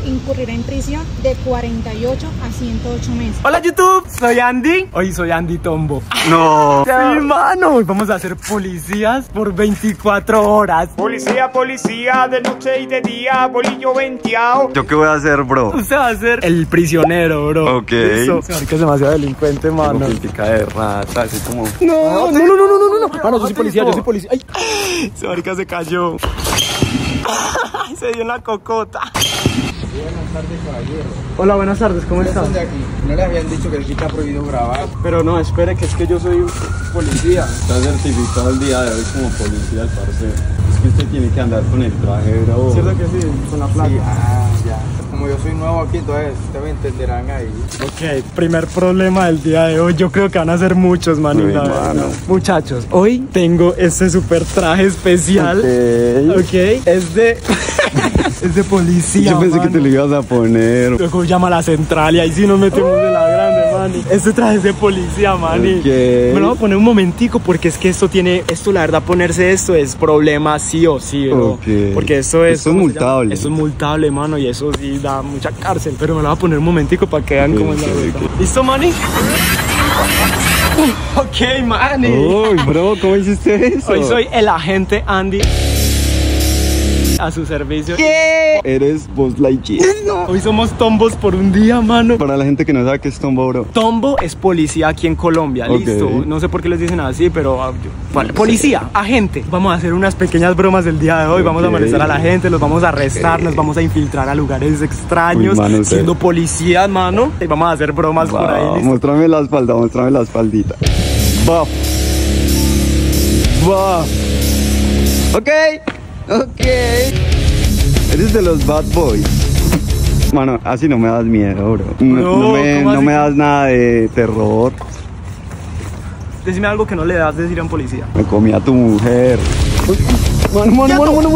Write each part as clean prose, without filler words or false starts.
incurrirá en prisión de 48 a 108 meses. Hola YouTube, soy Andy. Hoy soy Andy Tombo. No. Sí, mano. Hoy vamos a ser policías por 24 horas. Policía, policía, de noche y de día, bolillo venteado. ¿Yo qué voy a hacer, bro? Usted va a ser el prisionero, bro. Ok. Eso. Que es demasiado delincuente, mano. Tengo pintica de rata, así como... No. Mano, yo soy policía, Ay, ese marica se cayó. Se dio una cocota. Buenas tardes, caballero. Hola, buenas tardes, ¿cómo estás? ¿Dónde aquí? ¿No les habían dicho que aquí está prohibido grabar? Pero no, espere, que es que yo soy un policía. Está certificado el día de hoy como policía, el parcero. Es que usted tiene que andar con el traje, bro. ¿Cierto que sí? Con la placa. Sí, ya. Como yo soy nuevo aquí, entonces ustedes me entenderán ahí. Ok, primer problema del día de hoy. Yo creo que van a ser muchos, manito. Uy, mano. Muchachos, hoy tengo este super traje especial. Ok, es de... es de policía. Yo pensé que te lo ibas a poner. Luego llama a la central y ahí sí nos metemos de la grande, mani. Este traje es de policía, mani. Okay. Me lo voy a poner un momentico porque es que esto la verdad, ponerse esto es problema sí o sí, bro. Okay. Porque esto es multable. Eso es multable, mano, y eso sí da mucha cárcel. Pero me lo voy a poner un momentico para que vean cómo es la vuelta. ¿Listo, mani? Ok, mani. Uy, bro, ¿cómo hiciste eso? Hoy soy el agente Andy. A su servicio. ¿Qué? Eres Buzz Lightyear. Hoy somos tombos por un día, mano. Para la gente que no sabe qué es tombo, bro. Tombo es policía aquí en Colombia, Ok. listo. No sé por qué les dicen así, pero policía, agente. Vamos a hacer unas pequeñas bromas el día de hoy. Vamos a Ok. molestar a la gente, los vamos a arrestar, nos vamos a infiltrar a lugares extraños, Uy, mano, siendo policías, mano. Y vamos a hacer bromas por ahí, ¿listo? Muéstrame la espalda, muéstrame la espaldita. Va. Ok. Eres de los bad boys. Mano, así no me das miedo, bro. No, ¿cómo No así? me das nada de terror. Decime algo que no le das decir a un policía. Me comí a tu mujer. Mano.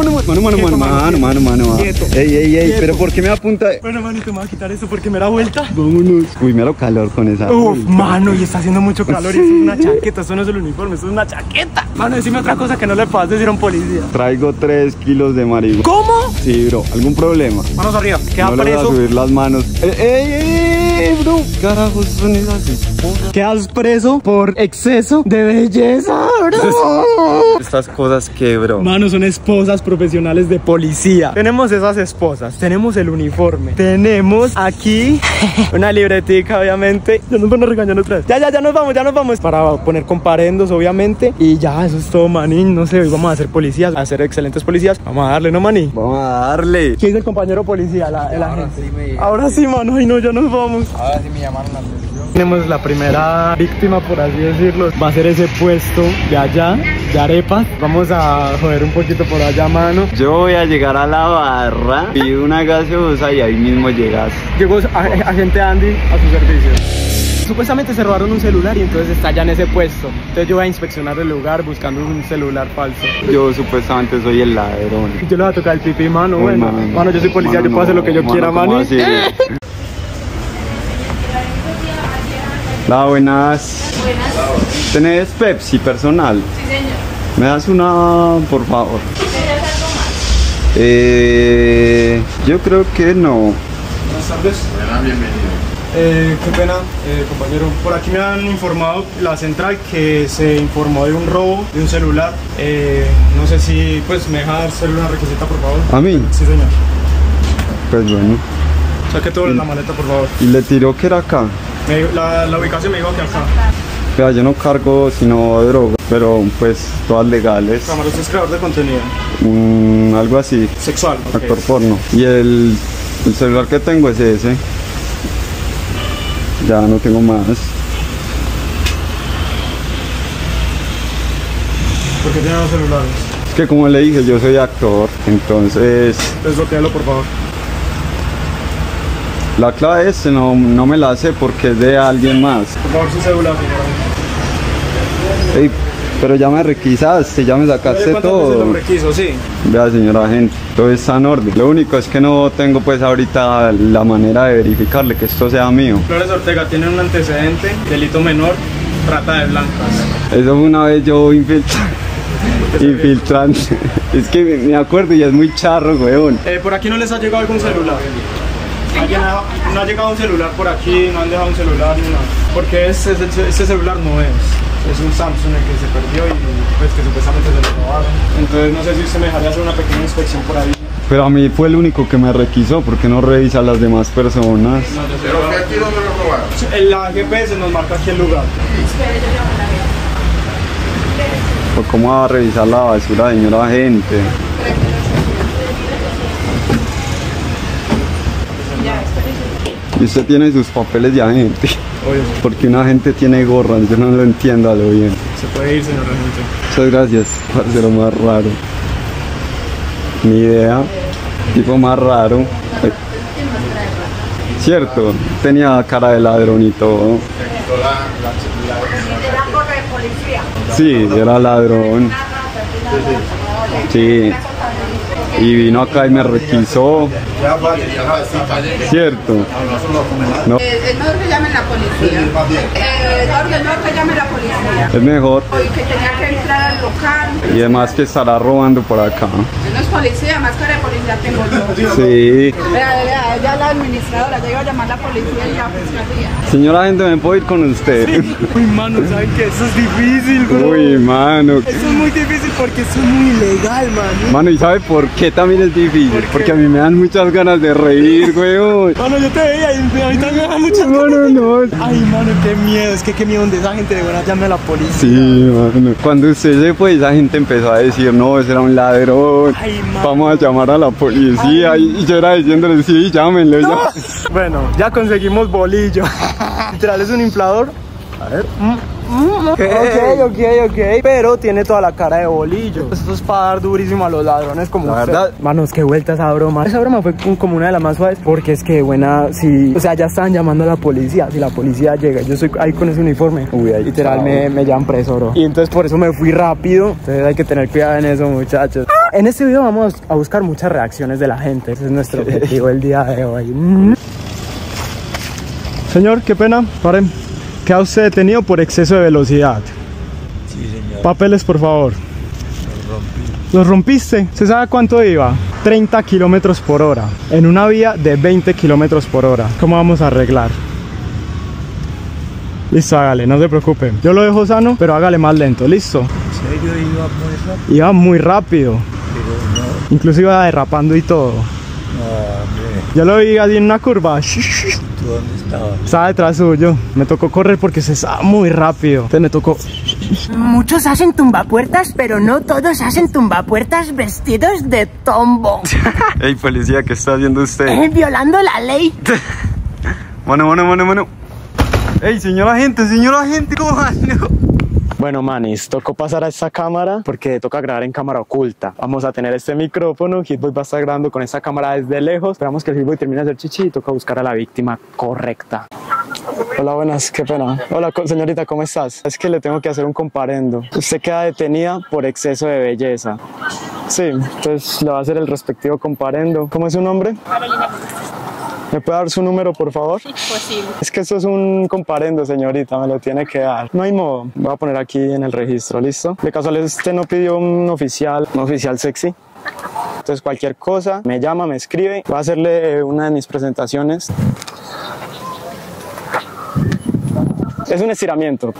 Quieto. Ey, Quieto. pero ¿por qué me apunta? Bueno, manito, me voy a quitar esto porque me da vuelta. Vámonos. Uy, mero calor con esa. Uf, mano, y está haciendo mucho calor y eso es una chaqueta, esto no es el uniforme, esto es una chaqueta. Mano, decime otra cosa que no le puedas decir a un policía. Traigo 3 kilos de marihuana. ¿Cómo? Sí, bro. ¿Algún problema? Manos arriba, queda No le voy a preso. subir las manos. ¡Ey, bro! Carajos, son esas esposas. Quedas preso por exceso de belleza, bro. Estas cosas que, bro. Mano, son esposas profesionales de policía. Tenemos esas esposas, tenemos el uniforme, tenemos aquí una libretica, obviamente. Ya nos van a regañar otra vez. Ya nos vamos. Para poner comparendos, obviamente. Y ya, eso es todo, manín. No sé, hoy vamos a ser policías, a ser excelentes policías. Vamos a darle, ¿no, maní? Vamos a darle. ¿Quién es el compañero policía? El agente. Sí Ahora sí, mano. Ay, no, ya nos vamos. Ahora sí me llamaron la atención. Tenemos la primera víctima, por así decirlo. Va a ser ese puesto de allá, de arepas. Vamos a joder un poquito por allá, mano. Yo voy a llegar a la barra, pido una gaseosa y ahí mismo llegas. Llegó agente Andy a su servicio. Supuestamente se robaron un celular y entonces está allá en ese puesto. Entonces yo voy a inspeccionar el lugar buscando un celular falso. Yo supuestamente soy el ladrón. Yo le voy a tocar el pipí, mano. Uy, Bueno, mano, yo soy policía, mano, yo puedo hacer lo que yo mano, quiera, ¿cómo mano. así? Hola, buenas. ¿Tenés Pepsi personal? Sí, señor. ¿Me das una, por favor? Yo creo que no. Buenas tardes. Bienvenido. Qué pena, compañero. Por aquí me han informado la central que se informó de un robo de un celular. No sé si me deja hacerle una requisita, por favor. ¿A mí? Sí, señor. Pues bueno. Saque todo en la maleta, por favor. Y le tiró que era acá. La ubicación me dijo que acá. Vea, yo no cargo sino droga, pero pues todas legales. Cámara, usted es creador de contenido Algo así, sexual. ok. actor porno. Y el celular que tengo es ese. Ya no tengo más. ¿Por qué tiene dos celulares? Es que como le dije, yo soy actor, entonces Desbloquéalo, por favor. la clave es no me la sé porque es de alguien más. Por favor, su celular, señora. Ey, pero ya me requisaste, ya me sacaste ¿Cuántas veces todo. lo requiso? Sí. Vea, señora agente, todo está en orden. Lo único es que no tengo pues ahorita la manera de verificarle que esto sea mío. Flores Ortega tiene un antecedente, delito menor, trata de blancas. Eso fue una vez yo infiltrando. Es que me acuerdo y es muy charro, weón. ¿Por aquí no les ha llegado algún celular? No ha llegado un celular por aquí, no han dejado un celular ni nada. Porque ese celular no es un Samsung el que se perdió y pues que supuestamente se lo robaron. Entonces no sé si usted me dejaría hacer una pequeña inspección por ahí. Pero a mí fue el único que me requisó, porque no revisa a las demás personas. No, ¿pero aquí dónde lo robaron? La GPS nos marca aquí el lugar. Pues ¿cómo va a revisar la basura, señora agente? Y usted tiene sus papeles de agente. Obvio. Porque un agente tiene gorras, yo no lo entiendo a lo bien. Se puede ir, señor agente. Muchas gracias, parcero más raro. Ni idea, tipo más raro. Cierto, tenía cara de ladrón y todo. Sí, era ladrón. Sí. Y vino acá y me requisó. Cierto. No. Es mejor que llamen la policía. Es mejor que llamen la policía. Es mejor. Hoy que tenía que entrar al local. Y además que estará robando por acá. No es policía, más cara de policía tengo yo. Sí. Vea, ya la administradora, ya iba a llamar a la policía y la fiscalía. Señora agente, ¿me puedo ir con usted? Uy, mano, ¿saben qué? Eso es difícil, bro. Uy, mano. Eso es muy difícil porque eso es muy ilegal, mano. Mano, ¿y sabe por qué también es difícil? Porque a mí me dan muchas ganas de reír, weón. Mano, yo te veía y a mí también me da muchas ganas. No. Ay, mano, qué miedo. Es que qué miedo donde esa gente de verdad llame a la policía. Sí, mano. Cuando usted se fue, esa gente empezó a decir, no, ese era un ladrón. Ay, mano. Vamos a llamar a la policía. Y yo era diciéndole, sí, llámenlo. No. Bueno, ya conseguimos bolillo. Literal, es un inflador. A ver. Ok. Pero tiene toda la cara de bolillo. Esto es para dar durísimo a los ladrones como la usted. verdad. Manos, qué vuelta esa broma. Esa broma fue como una de las más suaves. Porque es que buena, si... O sea, ya estaban llamando a la policía. Si la policía llega, yo estoy ahí con ese uniforme. Uy, ahí literal me llaman preso, bro. Y entonces por eso me fui rápido. Entonces hay que tener cuidado en eso, muchachos. En este video vamos a buscar muchas reacciones de la gente. Ese es nuestro objetivo el día de hoy. Señor, qué pena. Paren. Queda usted detenido por exceso de velocidad. Sí, señor. Papeles, por favor. Los rompí. ¿Los rompiste? ¿Se sabe cuánto iba? 30 kilómetros por hora. En una vía de 20 kilómetros por hora. ¿Cómo vamos a arreglar? Listo, hágale, no se preocupe. Yo lo dejo sano, pero hágale más lento. ¿Listo? ¿En serio iba muy rápido? Iba muy rápido. Pero no. Incluso iba derrapando y todo. No, hombre. Yo lo vi allí en una curva. ¿Tú dónde estabas? Estaba detrás suyo. Me tocó correr porque se estaba muy rápido. Entonces me tocó... Muchos hacen tumbapuertas, pero no todos hacen tumbapuertas vestidos de tombo. Ey, policía, ¿qué está haciendo usted? Violando la ley. Mano. Ey, señora agente, cójalo. Bueno, manis, tocó pasar a esta cámara porque toca grabar en cámara oculta. Vamos a tener este micrófono. Hitboy va a estar grabando con esta cámara desde lejos. Esperamos que el Hitboy termine de hacer chichi y toca buscar a la víctima correcta. Hola, buenas, qué pena. Hola, señorita, ¿cómo estás? Es que le tengo que hacer un comparendo. Usted queda detenida por exceso de belleza. Sí, entonces le va a hacer el respectivo comparendo. ¿Cómo es su nombre? Carolina. ¿Me puede dar su número, por favor? Imposible. Es que esto es un comparendo, señorita, me lo tiene que dar. No hay modo. Voy a poner aquí en el registro, ¿listo? De casualidad usted no pidió un oficial sexy. Entonces cualquier cosa, me llama, me escribe. Voy a hacerle una de mis presentaciones. Es un estiramiento.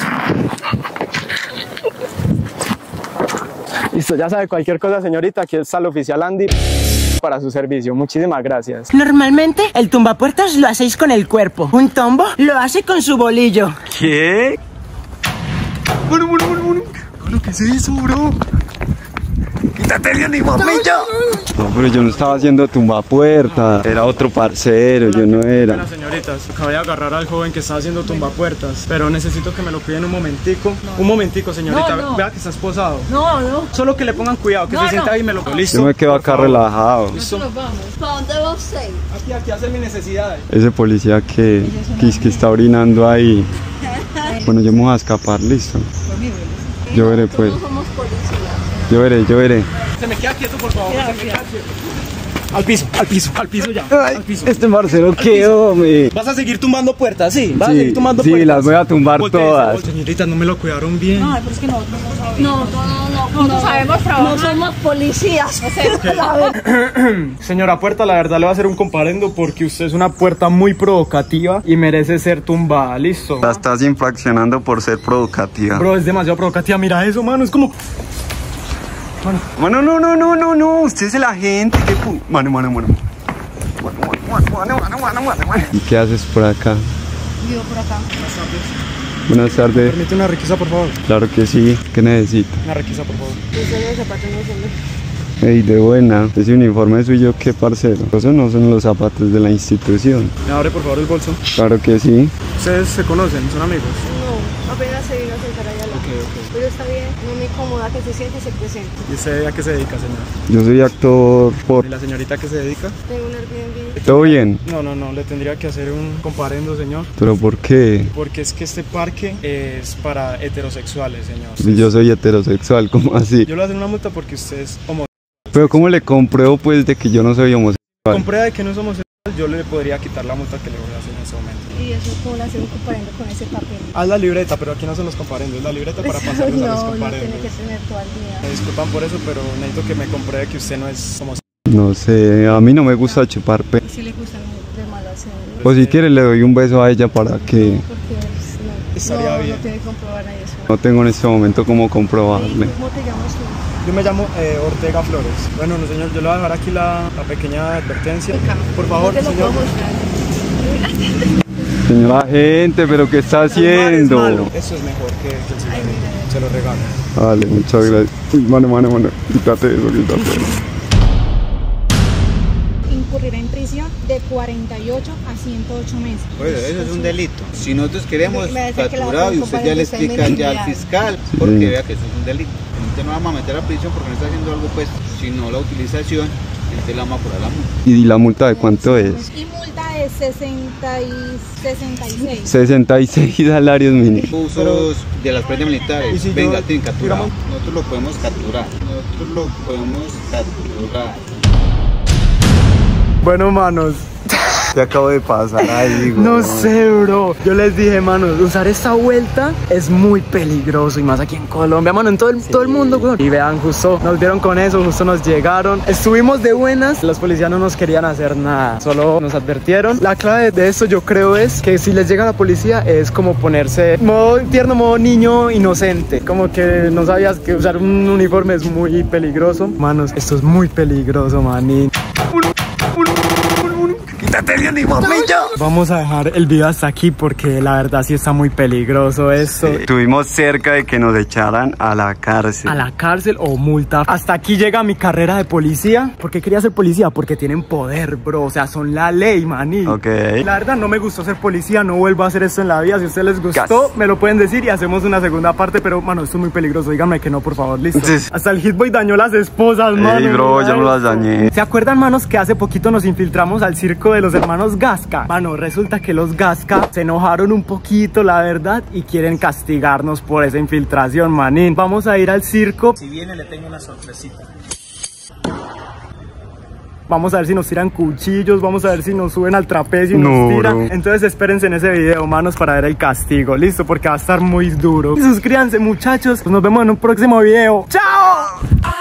Listo, ya sabe cualquier cosa, señorita. Aquí está el oficial Andy para su servicio. Muchísimas gracias. Normalmente el tumbapuertas lo hacéis con el cuerpo. Un tombo lo hace con su bolillo. ¿Qué? Bueno, ¿qué es eso, bro? ¡Quítate de animamillo! No, pero yo no estaba haciendo tumbapuertas. Era otro parcero, yo no era. Bueno, señoritas, acabé de agarrar al joven que está haciendo tumbapuertas, pero necesito que me lo cuiden un momentico. Un momentico, señorita. No. Vea que está esposado. No. Solo que le pongan cuidado, que se sienta ahí y me lo... Listo. Yo me quedo acá relajado. Listo. Nos vamos. ¿Para dónde va usted? Aquí hacer mis necesidades. Ese policía que está orinando ahí. Bueno, yo me voy a escapar, listo. Yo veré, pues. No somos policías. Yo veré. Se me queda quieto, por favor. Se me queda quieto. Al piso ya. Al piso. Este Marcelo, ¿qué, hombre? ¿Vas a seguir tumbando puertas? Sí, vas a seguir tumbando sí, puertas. las voy a tumbar Voltéese, todas. señorita, no me lo cuidaron bien. Ay, pero es que nosotros no sabemos. No, nosotros sabemos trabajar. No somos policías. Señora Puerta, la verdad le voy a hacer un comparendo porque usted es una puerta muy provocativa y merece ser tumbada, listo. La estás infraccionando por ser provocativa. Bro, es demasiado provocativa, mira eso, mano, es como... Mano, no, usted es el agente. Mano. ¿Y qué haces por acá? Vivo por acá. Buenas tardes. Permite una requisa, por favor. Claro que sí. ¿Qué necesita? Una requisa, por favor. Los zapatos no son de... Ey, de buena. Ese uniforme suyo, qué parcero. Esos no son los zapatos de la institución. ¿Me abre, por favor, el bolso? Claro que sí. ¿Ustedes se conocen? ¿Son amigos? No, apenas se vino a sentar allá. Pero está bien, no me incomoda que se siente y se presente. ¿Y usted a qué se dedica, señor? Yo soy actor por... ¿Y la señorita a qué se dedica? Tengo un Airbnb. ¿Todo bien? No, le tendría que hacer un comparendo, señor. ¿Pero por qué? Porque es que este parque es para heterosexuales, señor. Yo soy heterosexual, ¿cómo así? Yo le voy a hacer una multa porque usted es homosexual. Pero ¿cómo le compruebo pues de que yo no soy homosexual? Con prueba de que no es homosexual, yo le podría quitar la multa que le voy a hacer en ese momento. Y eso es como hacer un comparendo con ese papel. Haz la libreta, pero aquí no son los comparendos, es la libreta para pasarlos a los No comparendos. tiene que tener todo al día. Me disculpan por eso, pero necesito que me compruebe que usted no es homosexual. No sé, a mí no me gusta chupar pe... Si le gustan de malas O si quiere le doy un beso a ella para que... porque Estaría bien. no tiene que comprobar ahí eso. No tengo en este momento cómo comprobarle. ¿Cómo te llamas tú? Yo me llamo Ortega Flores. Bueno, no, señor, yo le voy a dejar aquí la pequeña advertencia. Por favor, Te lo señor. puedo mostrar. Señora gente, ¿pero qué está haciendo? Eso es mejor que el cigarrillo. Se lo regalo. Vale, muchas gracias. Uy, mano, quítate eso. Incurrirá en prisión de 48 a 108 meses. Oye, eso es un delito. Si nosotros queremos Me parece que la capturado y otra usted ya le compañera explica está ya al inmediata. fiscal, porque vea que eso es un delito. Entonces no vamos a meter a prisión porque no está haciendo algo, pues, sino la utilización, entonces la vamos a apurar la multa. ¿Y la multa de cuánto es? Y multa de 66. 66 salarios mínimos. Usos de las prendas militares. ¿Y si Venga, yo- tienen capturado. Nosotros lo podemos capturar. Bueno, manos. ¿Qué acabo de pasar ahí, güey? No sé, bro. Yo les dije, manos, usar esta vuelta es muy peligroso. Y más aquí en Colombia, mano, en todo el mundo, güey. Y vean, justo nos vieron con eso, justo nos llegaron. Estuvimos de buenas. Los policías no nos querían hacer nada. Solo nos advirtieron. La clave de esto, yo creo, es que si les llega la policía, es como ponerse modo tierno, modo niño inocente. Como que no sabías que usar un uniforme es muy peligroso. Manos, esto es muy peligroso, manín. Vamos a dejar el video hasta aquí porque la verdad sí está muy peligroso esto. Estuvimos cerca de que nos echaran a la cárcel. A la cárcel o multa. Hasta aquí llega mi carrera de policía. ¿Por qué quería ser policía? Porque tienen poder, bro. O sea, son la ley, maní. Ok. La verdad no me gustó ser policía. No vuelvo a hacer esto en la vida. Si a ustedes les gustó, me lo pueden decir y hacemos una segunda parte. Pero, mano, esto es muy peligroso. Díganme que no, por favor. Listo. Sí. Hasta el Hitboy dañó las esposas, mano. Ey, bro, yo no las dañé. ¿Se acuerdan, manos, que hace poquito nos infiltramos al circo de los hermanos Gasca? Mano, resulta que los Gasca se enojaron un poquito, la verdad, y quieren castigarnos por esa infiltración, manín. Vamos a ir al circo. Si viene, le tengo una sorpresita. Vamos a ver si nos tiran cuchillos, vamos a ver si nos suben al trapecio y nos tiran. Bro. Entonces espérense en ese video, manos, para ver el castigo. Listo, porque va a estar muy duro. Y suscríbanse, muchachos. Pues nos vemos en un próximo video. ¡Chao!